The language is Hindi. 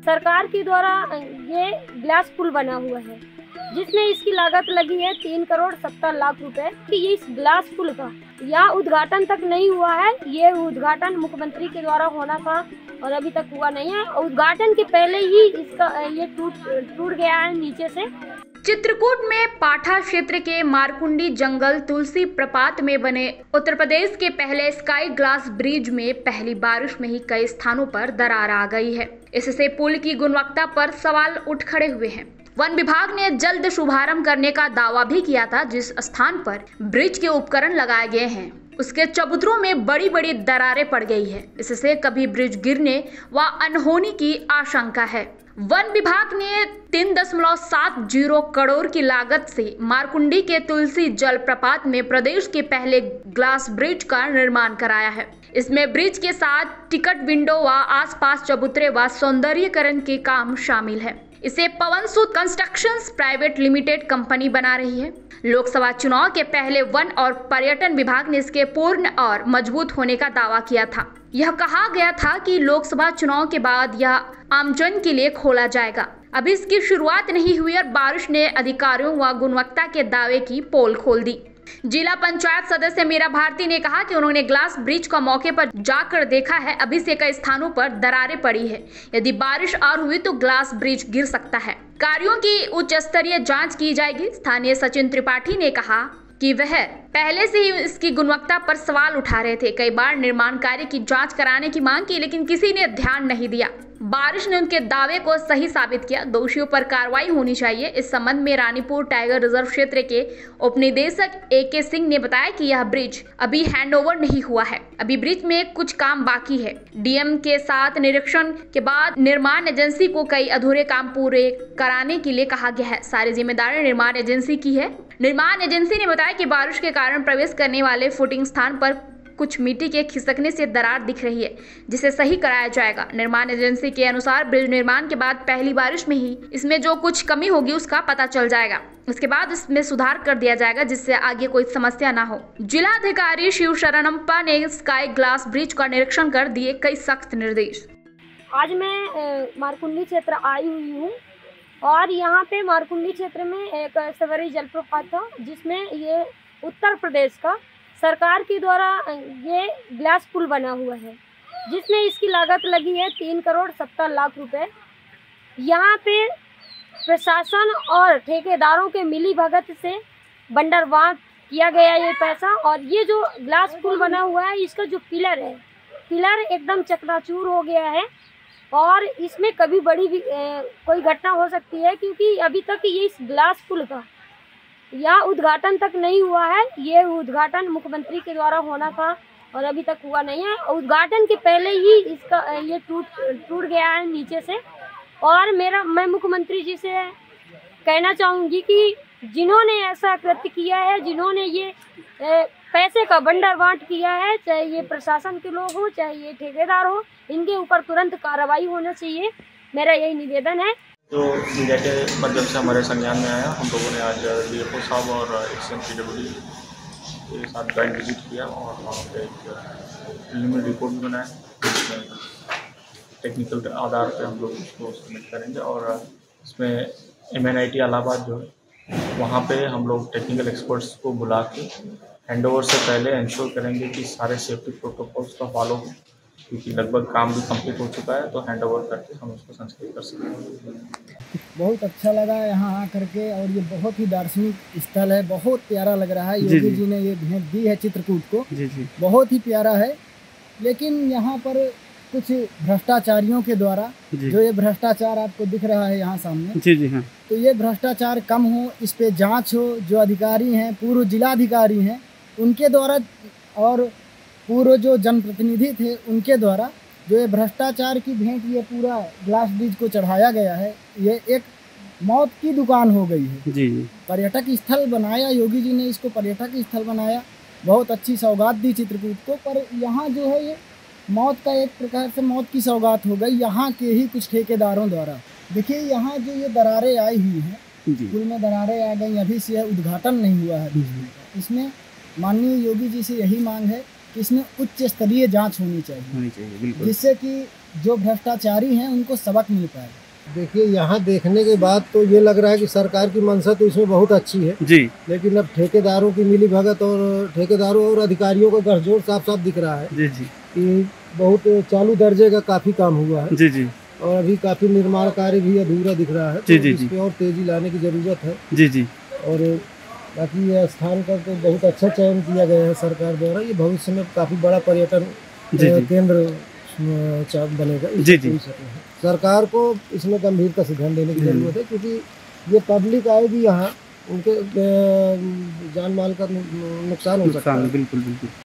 सरकार के द्वारा ये ग्लास पुल बना हुआ है, जिसमें इसकी लागत लगी है 3,70,00,000 रुपए कि ये इस ग्लास पुल का यहाँ उद्घाटन तक नहीं हुआ है। ये उद्घाटन मुख्यमंत्री के द्वारा होना था और अभी तक हुआ नहीं है। उद्घाटन के पहले ही इसका ये टूट गया है नीचे से। चित्रकूट में पाठा क्षेत्र के मारकुंडी जंगल तुलसी प्रपात में बने उत्तर प्रदेश के पहले स्काई ग्लास ब्रिज में पहली बारिश में ही कई स्थानों पर दरार आ गई है। इससे पुल की गुणवत्ता पर सवाल उठ खड़े हुए हैं। वन विभाग ने जल्द शुभारंभ करने का दावा भी किया था। जिस स्थान पर ब्रिज के उपकरण लगाए गए हैं उसके चबूतरों में बड़ी बड़ी दरारें पड़ गई है। इससे कभी ब्रिज गिरने व अनहोनी की आशंका है। वन विभाग ने 3.70 करोड़ की लागत से मारकुंडी के तुलसी जलप्रपात में प्रदेश के पहले ग्लास ब्रिज का निर्माण कराया है। इसमें ब्रिज के साथ टिकट विंडो व आसपास चबूतरे व सौंदर्यीकरण के काम शामिल है। इसे Pawan Soot constructions private limited company बना रही है। लोकसभा चुनाव के पहले वन और पर्यटन विभाग ने इसके पूर्ण और मजबूत होने का दावा किया था। यह कहा गया था कि लोकसभा चुनाव के बाद यह आमजन के लिए खोला जाएगा। अभी इसकी शुरुआत नहीं हुई और बारिश ने अधिकारियों व गुणवत्ता के दावे की पोल खोल दी। जिला पंचायत सदस्य मीरा भारती ने कहा कि उन्होंने ग्लास ब्रिज का मौके पर जाकर देखा है। अभी से कई स्थानों पर दरारें पड़ी है। यदि बारिश और हुई तो ग्लास ब्रिज गिर सकता है। कार्यों की उच्च स्तरीय जांच की जाएगी। स्थानीय सचिन त्रिपाठी ने कहा कि वह पहले से ही इसकी गुणवत्ता पर सवाल उठा रहे थे। कई बार निर्माण कार्य की जांच कराने की मांग की, लेकिन किसी ने ध्यान नहीं दिया। बारिश ने उनके दावे को सही साबित किया। दोषियों पर कार्रवाई होनी चाहिए। इस संबंध में रानीपुर टाइगर रिजर्व क्षेत्र के उपनिदेशक AK सिंह ने बताया कि यह ब्रिज अभी हैंडओवर नहीं हुआ है। अभी ब्रिज में कुछ काम बाकी है। DM के साथ निरीक्षण के बाद निर्माण एजेंसी को कई अधूरे काम पूरे कराने के लिए कहा गया है। सारी जिम्मेदारी निर्माण एजेंसी की है। निर्माण एजेंसी ने बताया कि बारिश के कारण प्रवेश करने वाले फुटिंग स्थान पर कुछ मिट्टी के खिसकने से दरार दिख रही है, जिसे सही कराया जाएगा। निर्माण एजेंसी के अनुसार ब्रिज निर्माण के बाद पहली बारिश में ही इसमें जो कुछ कमी होगी उसका पता चल जाएगा। उसके बाद इसमें सुधार कर दिया जाएगा, जिससे आगे कोई समस्या ना हो। जिलाधिकारी शिव शरणप्पा ने स्काई ग्लास ब्रिज का निरीक्षण कर दिए कई सख्त निर्देश। आज मैं मारकुंडी क्षेत्र आई हुई हूँ और यहाँ पे मारकुंडी क्षेत्र में एक सवरी जलप्रपात था, जिसमें ये उत्तर प्रदेश का सरकार के द्वारा ये ग्लास पुल बना हुआ है, जिसमें इसकी लागत लगी है 3,70,00,000 रुपए। यहाँ पे प्रशासन और ठेकेदारों के मिली भगत से बंदरबांट किया गया ये पैसा। और ये जो ग्लास पुल बना हुआ है, इसका जो पिलर है, पिलर एकदम चकनाचूर हो गया है और इसमें कभी बड़ी भी कोई घटना हो सकती है, क्योंकि अभी तक ये इस ग्लास पुल का यहाँ उद्घाटन तक नहीं हुआ है। ये उद्घाटन मुख्यमंत्री के द्वारा होना था और अभी तक हुआ नहीं है। उद्घाटन के पहले ही इसका ये टूट गया है नीचे से। और मैं मुख्यमंत्री जी से कहना चाहूँगी कि जिन्होंने ऐसा कृत्य किया है, जिन्होंने ये पैसे का बंदरबांट किया है, चाहे ये प्रशासन के लोग हो चाहे ये ठेकेदार हो, इनके ऊपर तुरंत कार्रवाई होना चाहिए। मेरा यही निवेदन है। तो मीडिया के माध्यम से हमारे संज्ञान में आया। हम लोगों ने आज DFO साहब और XMPWD के साथ जॉइंट विजिट किया और वहाँ पे एक प्रीलिमिनरी रिपोर्ट भी बनाया, जिसमें टेक्निकल आधार पे हम लोग उसको सबमिट करेंगे। और इसमें MNIT इलाहाबाद जो है वहाँ पे हम लोग टेक्निकल एक्सपर्ट्स को बुला के हैंडओवर से पहले इंश्योर करेंगे कि सारे सेफ्टी प्रोटोकॉल्स का फॉलो हो, क्योंकि लगभग काम भी कंप्लीट हो चुका है। तो हैंडओवर करके हम उसको संचालित कर सकते हैं। बहुत अच्छा लगा यहाँ आकर के, और ये बहुत ही दार्शनिक स्थल है, बहुत प्यारा लग रहा है। योगी जी ने ये भेंट दी है चित्रकूट को, बहुत ही प्यारा है। लेकिन यहाँ पर कुछ भ्रष्टाचारियों के द्वारा जो ये भ्रष्टाचार आपको दिख रहा है यहाँ सामने, हाँ। तो ये भ्रष्टाचार कम हो, इस पे जांच हो। जो अधिकारी हैं, पूर्व जिलाधिकारी हैं, उनके द्वारा और पूर्व जो जनप्रतिनिधि थे उनके द्वारा जो ये भ्रष्टाचार की भेंट ये पूरा ग्लास ब्रिज को चढ़ाया गया है, ये एक मौत की दुकान हो गई है। जी। पर्यटक स्थल बनाया, योगी जी ने इसको पर्यटक स्थल बनाया, बहुत अच्छी सौगात दी चित्रकूट को। पर यहाँ जो है ये मौत का एक प्रकार से मौत की सौगात हो गई यहाँ के ही कुछ ठेकेदारों द्वारा। देखिए यहाँ जो ये दरारें आई हुई हैं, पुल में दरारें आ गई, अभी से उद्घाटन नहीं हुआ है। इसमें माननीय योगी जी से यही मांग है कि इसमें उच्च स्तरीय जांच होनी चाहिए बिल्कुल, जिससे कि जो भ्रष्टाचारी हैं उनको सबक मिल पाएगा। देखिए, यहाँ देखने के बाद तो ये लग रहा है कि सरकार की मंशा तो इसमें बहुत अच्छी है जी, लेकिन अब ठेकेदारों की मिली भगत और ठेकेदारों और अधिकारियों का गठजोड़ साफ साफ दिख रहा है जी जी कि बहुत चालू दर्जे का काफी काम हुआ है जी जी और अभी काफी निर्माण कार्य भी अधूरा दिख रहा है। जी तो जी इस पे और तेजी लाने की जरूरत है जी जी। और बाकी यह स्थान का तो बहुत अच्छा चयन किया गया है सरकार द्वारा। ये भविष्य में काफी बड़ा पर्यटन केंद्र बनेगा। जी जी। सरकार को इसमें गंभीरता से ध्यान देने की जरूरत है क्योंकि ये पब्लिक आएगी यहाँ, उनके जान माल का नुकसान हो सकता है। बिल्कुल बिल्कुल।